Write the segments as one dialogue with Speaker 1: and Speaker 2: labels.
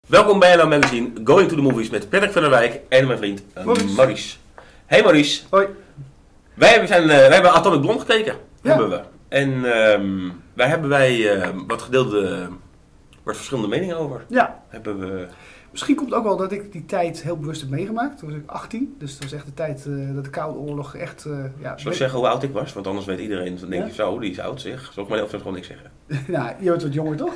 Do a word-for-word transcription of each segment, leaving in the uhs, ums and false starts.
Speaker 1: Welkom bij Hello Magazine, Going to the Movies met Patrick van der Wijk en mijn vriend uh,
Speaker 2: Maurice.
Speaker 1: Maurice. Hey Maurice.
Speaker 2: Hoi.
Speaker 1: Wij hebben, zijn, uh, wij hebben Atomic Blonde gekeken.
Speaker 2: Ja.
Speaker 1: Hebben we. En uh, wij hebben wij uh, wat gedeelde, uh, wat verschillende meningen over.
Speaker 2: Ja.
Speaker 1: Hebben we...
Speaker 2: Misschien komt het ook wel dat ik die tijd heel bewust heb meegemaakt. Toen was ik achttien, dus dat was echt de tijd uh, dat de Koude Oorlog echt... Uh, ja,
Speaker 1: Zal ik zeggen hoe oud ik was? Want anders weet iedereen, dan denk je
Speaker 2: Ja?
Speaker 1: zo, die is oud zeg. Zal ik maar of gewoon niks zeggen?
Speaker 2: nou, je bent wat jonger toch?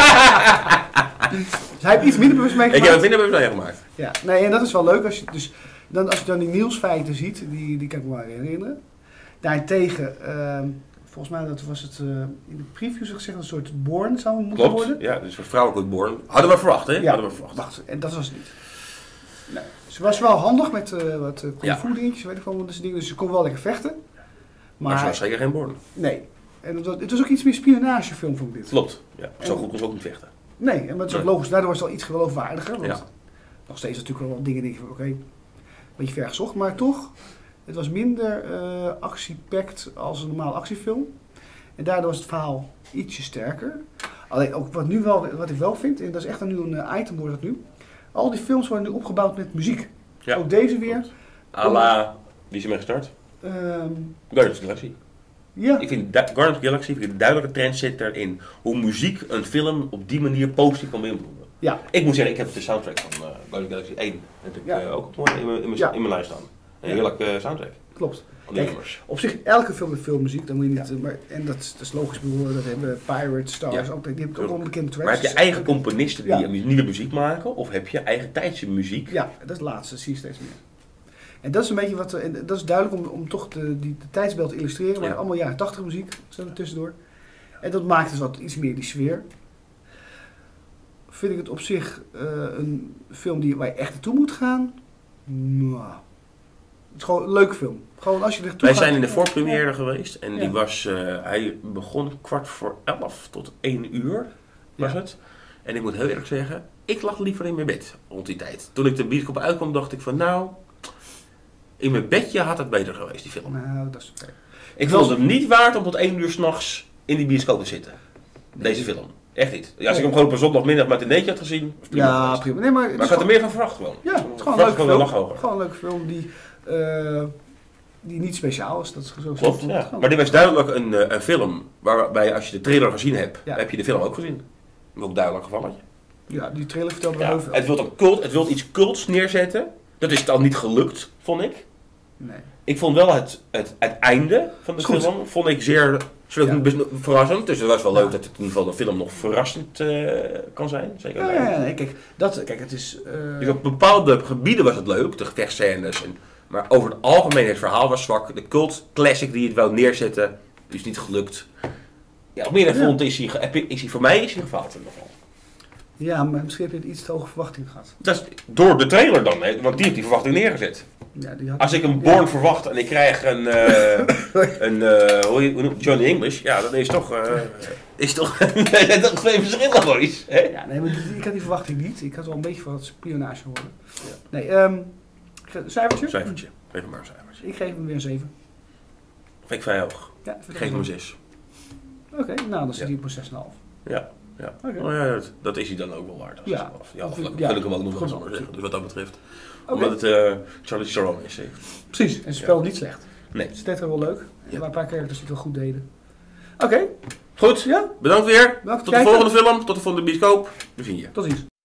Speaker 2: dus hij heeft iets minder bewust meegemaakt.
Speaker 1: Ik heb het minder bewust meegemaakt.
Speaker 2: Ja, nee, en dat is wel leuk. Als je, dus, dan, als je dan die nieuwsfeiten ziet, die, die kan ik me wel herinneren. Daarentegen, uh, volgens mij dat was het uh, in de previews gezegd, een soort Bourne zou moeten
Speaker 1: Klopt,
Speaker 2: worden.
Speaker 1: ja, dus vrouwelijk Bourne. Hadden we verwacht, hè?
Speaker 2: Ja,
Speaker 1: Hadden we verwacht.
Speaker 2: wacht, en dat was het niet. Nee. Ze was wel handig met uh, wat uh, kung fu
Speaker 1: Ja.
Speaker 2: dingetjes, weet ik wel, dus, dingen, dus ze kon wel lekker vechten.
Speaker 1: Maar,
Speaker 2: Maar,
Speaker 1: ze was zeker geen Bourne.
Speaker 2: nee. En het was, het was ook iets meer spionagefilm, vond ik dit.
Speaker 1: Klopt, ja. Zo
Speaker 2: En-
Speaker 1: goed kon ze ook niet vechten.
Speaker 2: Nee, en dat is ook
Speaker 1: Nee.
Speaker 2: logisch. Daardoor was het al iets geloofwaardiger. Want
Speaker 1: Ja.
Speaker 2: nog steeds natuurlijk wel wat dingen denk je van, oké, een beetje ver gezocht. Maar toch, het was minder uh, actie-packed als een normale actiefilm. En daardoor was het verhaal ietsje sterker. Alleen ook wat, nu wel, wat ik wel vind, en dat is echt een, nu een uh, item wordt het nu. Al die films worden nu opgebouwd met muziek.
Speaker 1: Ja.
Speaker 2: Ook deze weer.
Speaker 1: A la, wie is ermee gestart?
Speaker 2: Um,
Speaker 1: Guardians of the Galaxy.
Speaker 2: ja,
Speaker 1: Ik vind da- Guardians of the Galaxy vind ik een duidelijke trendsetter in hoe muziek een film op die manier positief kan beïnvloeden.
Speaker 2: ja,
Speaker 1: Ik moet zeggen, ik heb de soundtrack van uh, Guardians of the Galaxy één heb ik,
Speaker 2: Ja.
Speaker 1: uh, ook op mijn- in mijn, in mijn,
Speaker 2: Ja.
Speaker 1: in mijn lijst staan. Een
Speaker 2: Ja.
Speaker 1: heerlijke soundtrack.
Speaker 2: klopt.
Speaker 1: Van die
Speaker 2: Kijk,
Speaker 1: nummers.
Speaker 2: Op zich, elke film heeft veel muziek. Dan moet je niet, uh, maar, en dat, is- dat is logisch. Ik bedoel, dat hebben Pirates, Stars,
Speaker 1: Ja.
Speaker 2: ook, die hebben ook wel een bekende tracks.
Speaker 1: Maar heb je eigen componisten die
Speaker 2: Ja.
Speaker 1: mu- nieuwe muziek maken? Of heb je eigen tijdse muziek?
Speaker 2: Ja, dat is het laatste, dat zie je steeds meer. En dat is een beetje wat, en dat is duidelijk om, om toch de, die, de tijdsbeeld te illustreren, maar
Speaker 1: Ja.
Speaker 2: allemaal jaren tachtig muziek staat er tussendoor. En dat maakt dus wat iets meer die sfeer. Vind ik het op zich uh, een film die, waar je echt naartoe moet gaan? Nou, het is gewoon een leuke film. Gewoon als je er naartoe
Speaker 1: Wij
Speaker 2: gaat.
Speaker 1: zijn in de voorpremière geweest en die
Speaker 2: Ja.
Speaker 1: was, uh, hij begon kwart voor elf tot één uur was
Speaker 2: Ja.
Speaker 1: het. En ik moet heel eerlijk zeggen, ik lag liever in mijn bed rond die tijd. Toen ik de bioscoop uitkwam dacht ik van nou, in mijn bedje had het beter geweest die film.
Speaker 2: Nou, dat is oké.
Speaker 1: Ik vond het hem niet waard om tot één uur s'nachts in die bioscoop te zitten. Deze film. Echt niet. Ja, als ik hem gewoon op een zondagmiddag met een neetje had gezien, was prima
Speaker 2: Ja,
Speaker 1: geweest.
Speaker 2: prima. Nee, maar het
Speaker 1: Maar
Speaker 2: is
Speaker 1: ik had er
Speaker 2: gewoon-
Speaker 1: meer van verwacht gewoon.
Speaker 2: Ja, het is gewoon een
Speaker 1: Verwacht
Speaker 2: leuke
Speaker 1: gewoon
Speaker 2: film.
Speaker 1: lach hoger.
Speaker 2: Gewoon een leuke film die, uh, die niet speciaal is. Dat is zo
Speaker 1: Klopt,
Speaker 2: zo-
Speaker 1: ja.
Speaker 2: gewoon-
Speaker 1: Maar dit was duidelijk een, uh, een film waarbij als je de trailer gezien hebt,
Speaker 2: Ja.
Speaker 1: heb je de film ook gezien. Ook duidelijk gevalletje.
Speaker 2: Ja, die trailer vertelde wel
Speaker 1: Ja,
Speaker 2: heel veel.
Speaker 1: het wil een cult, het wil iets cults neerzetten. Dat is dan niet gelukt, vond ik.
Speaker 2: Nee.
Speaker 1: Ik vond wel het, het, het einde van de
Speaker 2: Is goed.
Speaker 1: film vond ik zeer, zeer
Speaker 2: Ja.
Speaker 1: best verrassend. Dus het was wel
Speaker 2: Ja.
Speaker 1: leuk dat het in ieder geval de film nog verrassend uh, kan zijn. Zeker.
Speaker 2: Ja, ja, ja, nee, kijk, dat, kijk, het is... uh,
Speaker 1: Dus op bepaalde gebieden was het leuk, de gevechtscènes. En, maar over het algemeen het verhaal was zwak. De cult classic die het wou neerzetten, is niet gelukt. Ja, op meerdere
Speaker 2: Ja.
Speaker 1: fronten is hij, ge- heb je- is hij voor mij is hij gefaald in ieder geval.
Speaker 2: ja, maar misschien heb je het iets te hoge verwachtingen gehad.
Speaker 1: Dat is door de trailer dan, hè, want die heeft die verwachting neergezet.
Speaker 2: Ja, die had...
Speaker 1: Als ik een Bourne verwacht en ik krijg een, eh, een eh, hoe heet- hoe noemt Johnny English, ja, dan is toch, uh, is toch, zijn toch twee verschillen, Maurice. Hè?
Speaker 2: Ja, nee, maar die- ik had die verwachting niet. Ik had wel een beetje van het spionage worden.
Speaker 1: Ja.
Speaker 2: Nee, um, cijfertje?
Speaker 1: Cijfertje, geef hem maar een cijfertje.
Speaker 2: Ik geef hem weer een zeven.
Speaker 1: Vind ik vrij hoog.
Speaker 2: Ja,
Speaker 1: Ik geef hem een zes.
Speaker 2: Oké, nou dan zit
Speaker 1: Ja.
Speaker 2: hij op een zes komma vijf.
Speaker 1: Ja, ja.
Speaker 2: Oké.
Speaker 1: Oh, ja dat, dat is hij dan ook wel waard. als
Speaker 2: Ja.
Speaker 1: het af. Ja, of
Speaker 2: Ja.
Speaker 1: wil ik hem ook nog wel
Speaker 2: Goed.
Speaker 1: eens maar zeggen. Dus wat dat betreft.
Speaker 2: Oké.
Speaker 1: Omdat het uh, Charlie Theron is. Hè.
Speaker 2: Precies, en ze speelden niet slecht.
Speaker 1: Nee.
Speaker 2: Het deed er wel leuk.
Speaker 1: Ja.
Speaker 2: Er waren een paar characters die het wel goed deden. Oké,
Speaker 1: Goed,
Speaker 2: ja,
Speaker 1: bedankt weer.
Speaker 2: bedankt
Speaker 1: Tot
Speaker 2: voor
Speaker 1: de
Speaker 2: het kijken.
Speaker 1: volgende film, tot de volgende bioscoop. We zien je.
Speaker 2: Tot ziens.